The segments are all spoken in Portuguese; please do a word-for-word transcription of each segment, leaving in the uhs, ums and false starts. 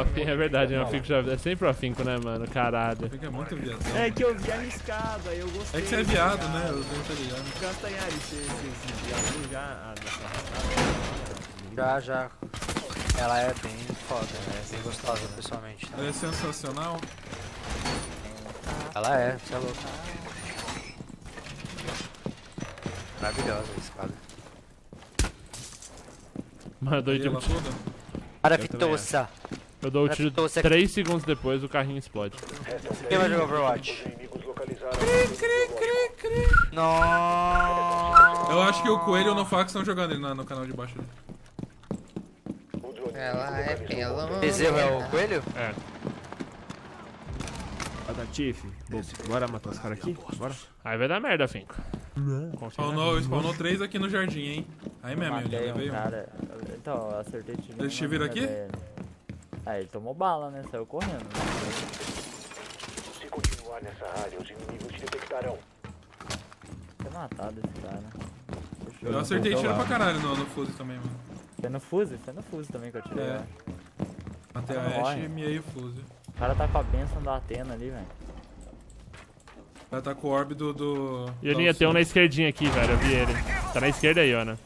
Afinco, é verdade, né? O Afinco já é sempre o Afinco, né, mano? Caralho. Afinco é muito viado. É que eu vi a escada, aí eu gostei. É que você é viado, né? Eu não tô ligado. Castanhari, você viu já? Ah, Já, já. Ela é bem foda, né? É bem gostosa pessoalmente. Né? Ela é sensacional. Ela é, você é louco. Maravilhosa a espada. Mano, eu dou E ela tiro. toda? Maravilhosa. Eu dou o tiro três segundos depois, o carrinho explode. Quem vai jogar Overwatch? Cri, cri, cri, cri. Nossa. Eu acho que o Coelho e o Nofax estão jogando ele no, no canal de baixo. Ela é pelo. Bezerro é o Coelho? É. da Tiff. Bora matar os caras aqui? Bora. Aí vai dar merda, Afinco. Spawnou, spawnou três aqui no jardim, hein? Aí mesmo, ele Matei levei um um. cara. Então, eu acertei tiro. Deixa eu vir aqui? Ah, ele tomou bala, né? Saiu correndo. Se continuar nessa área, os inimigos te detectarão. Foi matado esse cara. Eu acertei tiro pra caralho no, no Fuse também, mano. Foi no Fuse? Foi no Fuse também que eu tirei. É. Até a Ashe e miei o Fuse. O cara tá com a bênção da Atena ali, velho. O cara tá com o orb do... do Ioninha, tem um na esquerdinha aqui, velho. Eu vi ele. Tá na esquerda aí, Iona.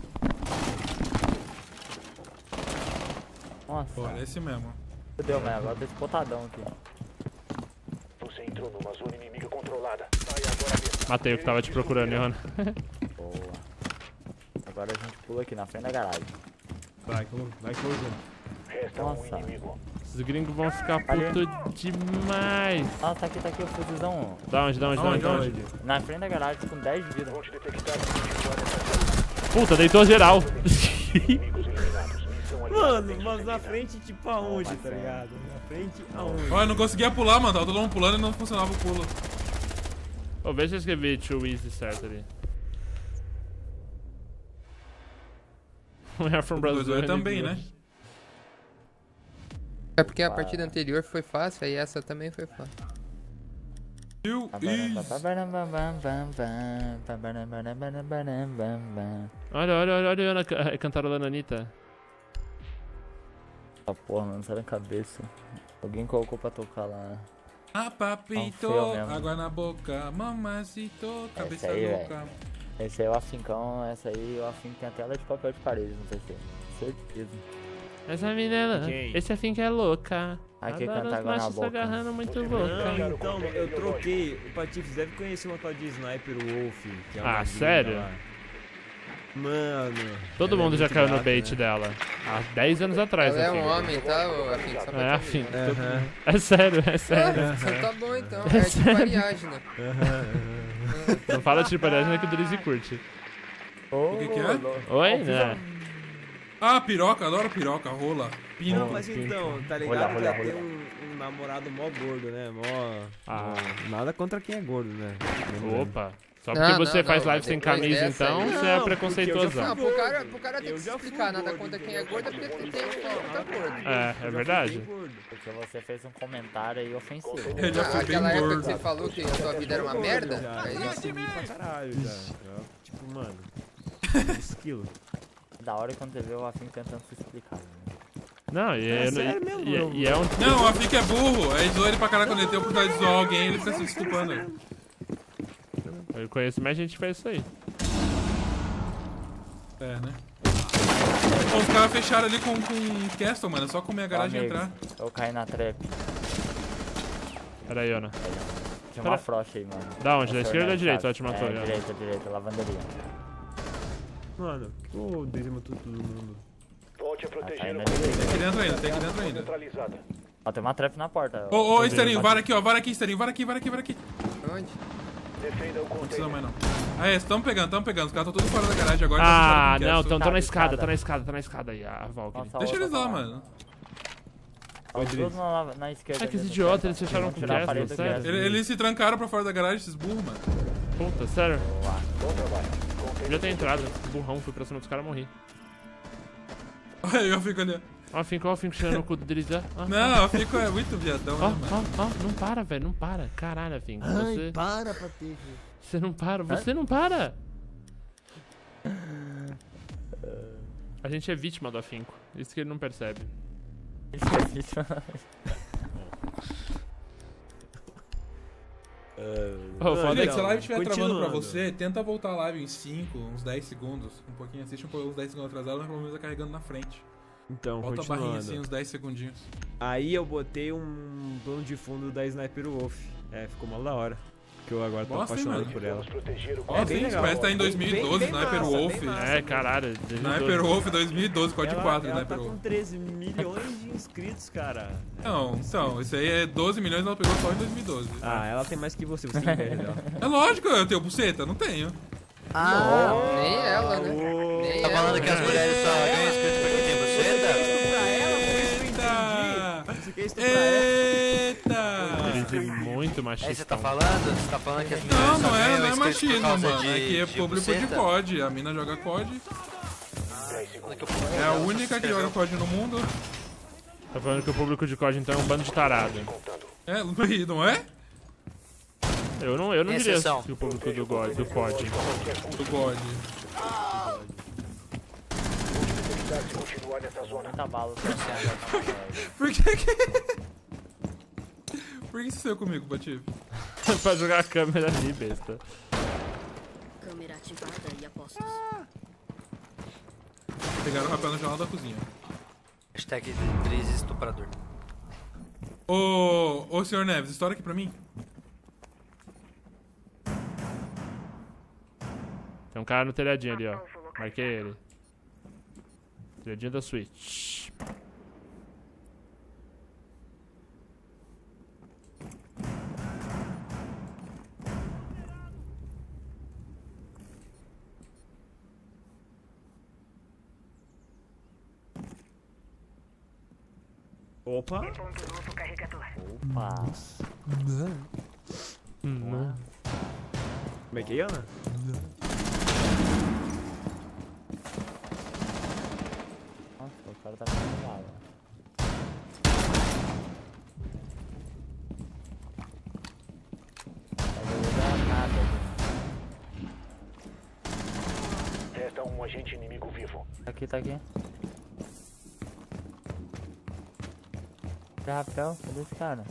Nossa. Pô, é esse mesmo. Fudeu, velho. Agora tá espotadão aqui. Você entrou numa zona inimiga controlada. Sai agora mesmo. Matei o que tava te procurando, Iona. Boa. Agora a gente pula aqui na frente da garagem. Vai, vai closando. Resta um inimigo. Os gringos vão ficar puto demais. Ah, tá aqui, tá aqui o fuzizão. Da onde, da onde, da onde, da onde? Na frente da garagem com dez de vida. Puta, deitou geral. Mano, mas na frente tipo aonde, tá ligado? Na frente aonde? Olha, eu não conseguia pular, mano. Tava todo mundo pulando e não funcionava o pulo. Ô, vê se eu escrevi too easy certo ali. We are from Brazil. Eu também, né? É porque a partida anterior foi fácil, aí essa também foi fácil. Eu Olha, olha, olha, olha a Iona cantarolando a Anitta. Ah, porra, mano, sai da cabeça. Alguém colocou pra tocar lá. Ah, papito, Ah, água na boca, mamacito, cabeça aí, louca. véio. Esse aí é o Afincão, essa aí o Afinco tem a tela de papel de parede no P C. Certeza. Essa menina é louca. Quem? Esse Afinco é louca. Aqui Adora canta os água na machos se boca. agarrando muito Não, louca. então, eu troquei. O Patife deve conhecer uma tal de Sniper Wolf. Que é uma Ah, gringa sério? lá. Mano. Todo ela mundo é já muito caiu no gata, bait né? dela. Há dez anos atrás, Ela é um Afinco. homem, tá, ô, Afinco? Só pra É, te Afinco. avisar. Aham. É sério, é sério. Ah, tá bom então, é de Ariadna. Não fala de Ariadna que o Drizzy curte. O que que é? Oi, né? Ah, piroca, adoro piroca, rola, pino. Não, mas então, tá ligado? Olha, que olha, ela olha. tem um, um namorado mó gordo, né? Mó. Ah. mó- Nada contra quem é gordo, né? Opa. Só porque Não, você não, faz não, live sem depois camisa, dessa então aí- você Não, é porque eu já preconceituosão. Não, pro cara, pro cara tem Eu que se já fui explicar nada gordo, contra quem é entendeu? gordo, é porque tem tem um tá gordo. É, é verdade. Porque você fez um comentário aí ofensivo. Eu já Ah, fui bem aquela época que gordo. você falou que a sua vida era uma merda, Já, é eu já isso? comi pra caralho, já. Já, tipo, mano. Esquilo. Da hora quando você vê o Afinco tentando se explicar. Né? Não, e, É e- sério mesmo, e- eu- e é um. Não, o Afique é burro. Aí zoou ele pra caralho quando ele tem a oportunidade de zoar alguém, ele fica se desculpando. Eu conheço mais gente que faz isso aí. É, né? Pô, os caras fecharam ali com, com Castle, mano. É só comer a garagem e Amigo, entrar. Eu caí na trap. Pera aí, Iona. Tinha Pera- uma frocha aí, mano. Da onde? Da Nossa, esquerda ou da Fernando direita? Chaves. Ela te matou, É, Iona. direita, direita, lavanderia. Mano, o Daisy matou todo mundo. Volte a Ah, tá proteger indo o ali. Tem aqui dentro ainda, tem aqui dentro ainda. neutralizada. Ó, tem uma trap na porta. Ô, ô, Tô Esterinho, vendo, vara aqui, ó. Vara aqui, Esterinho. Vara aqui, vara aqui, vara aqui. Onde? Defenda o Não precisa container. mais, não. Aí, estamos pegando, estamos pegando. Os caras estão todos fora da garagem agora. Ah, tá fechado com não, Castle. tão, tão Tá na de escada, escada. tá na escada, tá na escada aí, a Valkyrie. Nossa, Deixa outra eles lá, tá mano. Os dois na, na esquerda. Ah, que mesmo, idiota, cara. eles fecharam Vão com tirar a Castle, parede do sério? Castle. Ele- Eles se trancaram pra fora da garagem, esses burros, mano. Puta, sério. Bom trabalho. Podia ter entrado. Burrão, fui pra cima dos caras e morri. Aí eu fico ali. Ó, Afinco, ó, Afinco cheirando o cu do Drizzy. ó. Ah, Não, eu fico é muito viadão, Ó, né, mano? ó, ó, não para, velho, não para. Caralho, Afinco. Você, para, Patife. você não para, você não para. A gente é vítima do Afinco. Isso que ele não percebe. O foda é Se que a live estiver travando pra continuando. você, tenta voltar a live em cinco, uns dez segundos. Um pouquinho, assiste uns dez segundos atrasado, mas pelo menos vai carregando na frente. Então, Volta a barrinha assim, continuando. uns dez segundinhos. Aí eu botei um plano de fundo da Sniper Wolf. É, ficou mal da hora. Que eu agora tô Bosta, hein, apaixonado mano? por ela. Vamos proteger o Ó, É sim, bem legal. parece que tá em dois mil e doze, Bem- bem Sniper massa, Wolf. bem massa. É, caralho. Sniper Wolf dois mil e doze, código Ela, quatro, ela Sniper tá Wolf. com treze milhões de inscritos, cara. Não, então, isso aí é doze milhões, ela pegou só em dois mil e doze. Ah, ela tem mais que você, você tem inveja dela. É lógico, eu tenho buceta, não tenho. Ah, nem ela, né? Nem Tá ela. falando que as mulheres só ganham inscrito porque tem buceta? Eita! Você quer estuprar ela? Eita! Eles é muito Aí você machista. tá falando? Você tá falando que as mulheres Não, só não é, ganham não é inscrito por machismo, causa mano. de- É que é de público de buceta? C O D. A mina joga C O D. Que o povo É a única que joga C O D no mundo. Tá falando que o público de C O D então é um bando de tarado. É, não é? Eu não, eu não Tem diria exceção. que o público do God, do C O D. Do God. continuar nessa zona. Muita bala. Por que que... Por que você saiu comigo, Patife? Pra jogar a câmera ali, besta. Câmera ativada e apostos. Pegaram o rapel no jornal da cozinha. Hashtag Driz estuprador. Ô, ô, senhor Neves, estoura aqui pra mim. Tem um cara no telhadinho ali, ó. Marquei ele. Telhadinho da Switch. Opa! Opa. Hum, Como é que é, Ana? Nossa, o cara tá com bala. Não vai nada, gente. Resta um agente inimigo vivo. Tá aqui, tá aqui. Tem rapel? Cadê esse cara?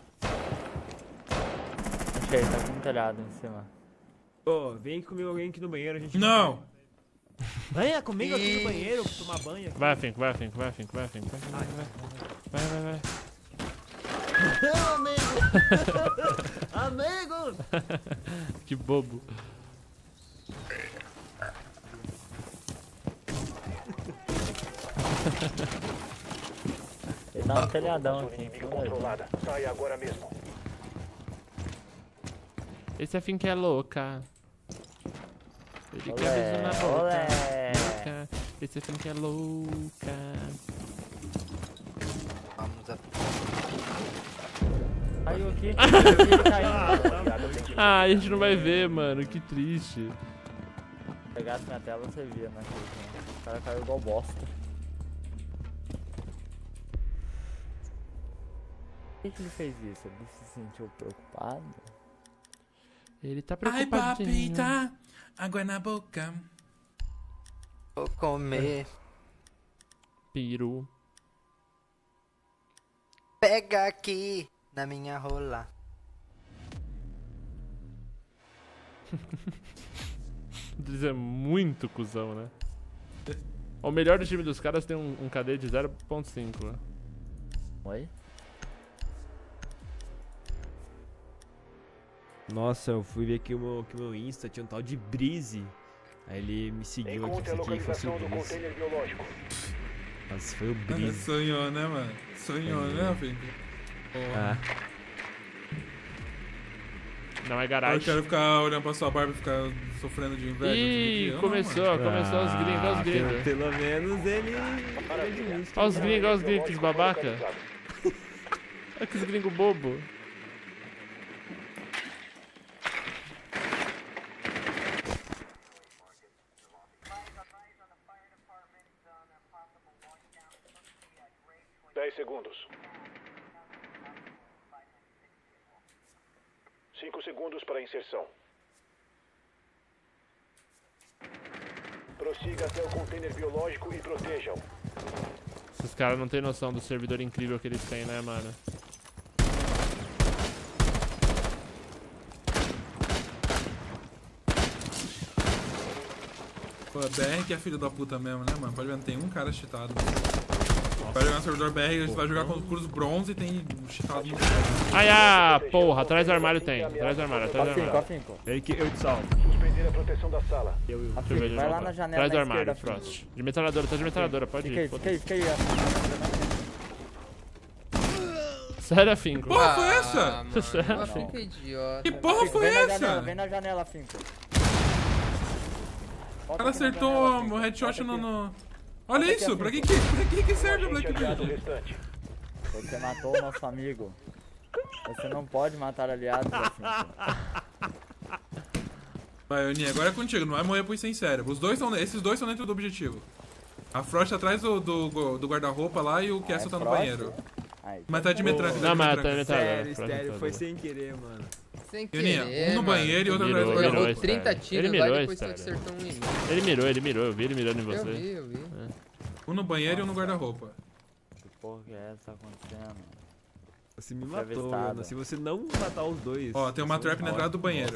Achei, tá com um telhado em cima. Ô, vem comigo alguém aqui no banheiro, a gente... Não! Venha comigo aqui no banheiro, tomar banho aqui. Vai, Afinco, vai, Afinco, vai, Afinco, vai, Afinco. Vai, vai, vai. Vai, vai, vai. Amigos! Que bobo. Ele tá no telhadão Zona aqui. inimiga controlada. Saia agora mesmo. Esse Afinco é louca. Ele quer Olé, beijo na boca. olé. Louca. Esse Afinco é louca. Vamos a... Caiu aqui. Ele caiu. Ah, a gente não vai ver, mano. Que triste. Se pegasse minha tela, você via, né? O cara caiu igual bosta. Por que, que ele fez isso? Ele se sentiu preocupado? Ele tá Ai, preocupadinho. papita, água na boca. Vou comer. Piru. Pega aqui na minha rola. Eles é muito cuzão, né? O melhor do time dos caras tem um, um K D de zero ponto cinco, né? Oi? Nossa, eu fui ver que o meu, que o meu Insta tinha um tal de Breeze. Aí ele me seguiu aqui, Encontre a isso aqui fosse localização o do Breeze. container biológico. Mas foi o Breeze. Sonhou, né, mano? Sonhou, né, Afinco? Ah, Não é Eu garagem. quero ficar olhando pra sua barba e ficar sofrendo de inveja. Ih, Eu não, começou, mano. começou os gringos, olha os Ah, gringos. Pelo, pelo menos ele... ele é de Insta. Olha os gringos, olha os gringos, que babaca. Localizado. Olha que os gringos bobo. Dez segundos. Cinco segundos para a inserção. Prossiga até o container biológico e protejam. Esses caras não tem noção do servidor incrível que eles têm, né, mano? Pô, B R que é filho da puta mesmo, né, mano? Pode ver, não tem um cara cheatado. Vai jogar no servidor B R, a gente vai jogar com os cruz bronze e tem um cheatado muito grande. Ai, ah, porra, atrás do armário tem. Atrás do armário, atrás do Afinco, armário. afinco. Ele que eu te salvo. Suspender a proteção da sala. Eu, eu. Deixa eu ver Afinco, de vai lá novo. na janela Atrás do na armário, esquerda, Afinco. Frost. De metralhadora, tá de metralhadora, pode Fica aí, ir. fica aí, foda-se. fica aí. Sério, Afinco? Porra, foi essa? Ah, mano, Sério? eu fico idiota. Que porra Afinco, foi vem na essa? janela, vem na janela, Afinco. O cara acertou o headshot no... no... Olha isso, pra que que, pra que, que serve o Black Aliado Beard? restante. Você matou o nosso amigo. Você não pode matar aliados, Afinco. Vai, Oni, agora é contigo, não vai morrer por sem cérebro. Os dois são, esses dois estão dentro do objetivo. A Frost tá atrás do, do, do guarda-roupa lá e o Castle tá no Frost? banheiro. Aí, Mas tá de metralha. Não, mas tá de Sério, metralhadora. estéreo, foi sem querer, mano. Sem Ioninha, querer, um no mano. banheiro e outro atrás do Mirou, Levou guarda-roupa. mirou. trinta tiros Ele lá mirou, e depois tu Estéreo. acertou um em mim. Ele mirou, ele mirou, eu vi ele mirando em Eu você. vi, eu vi. Um no banheiro e um no guarda-roupa. que porra que é essa que tá acontecendo? Você me Foi matou, avistado. mano. Se você não matar os dois. Ó, tem uma você trap não na entrada do banheiro.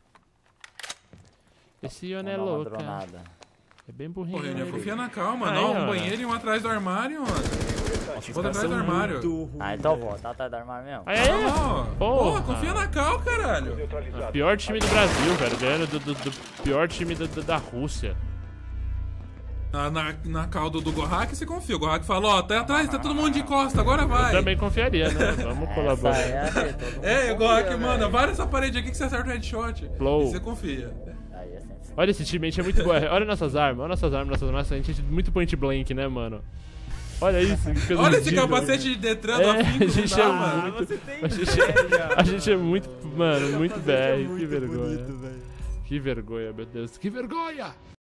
Esse Ion Vamos é dar uma louca. dronada. É bem burrinho. Porra, Ionia, ele. confia na calma. Aí, Não, um mano. banheiro e um atrás do armário, mano. Outro atrás do armário. Ah, então vou, tá atrás do armário mesmo. Aí, aí, Olha lá, ó. Porra. Porra, confia na cal, caralho. Neutralizado. Pior time do Brasil, velho. Ganhando do, do- do pior time do- do- da Rússia. Na, na, na cal do, do Gohak você confia. O Gohak fala, ó, tá atrás, tá todo mundo de costa, agora vai. Eu também confiaria, né? Vamos Essa colaborar. é a que todo mundo É, o confia, Gohak, velho. manda várias essa parede aqui que você acerta o headshot. Flow. E você confia. Aí é sempre. Olha esse time, a gente é muito bom. Olha nossas armas, olha nossas armas, nossas armas. A gente é muito point blank, né, mano? Olha isso, que coisa Olha esse ridícula. capacete de Detran do É, Afinco, a gente não é dá, mano. muito- Você tem A gente, ideia, já, a gente é muito, mano, muito Capacete B R. é Que muito vergonha. bonito, velho. Que vergonha, meu Deus. Que vergonha!